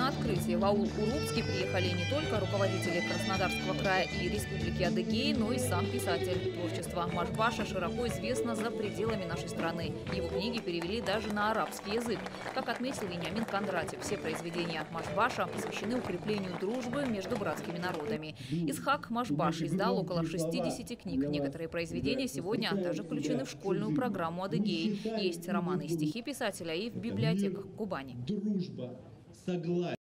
На открытие в аул Урупский приехали не только руководители Краснодарского края и Республики Адыгея, но и сам писатель. Творчество Машбаша широко известно за пределами нашей страны. Его книги перевели даже на арабский язык. Как отметил Вениамин Кондратьев, все произведения Машбаша посвящены укреплению дружбы между братскими народами. Исхак Машбаш издал около 60 книг. Некоторые произведения сегодня даже включены в школьную программу Адыгеи. Есть романы и стихи писателя и в библиотеках Кубани.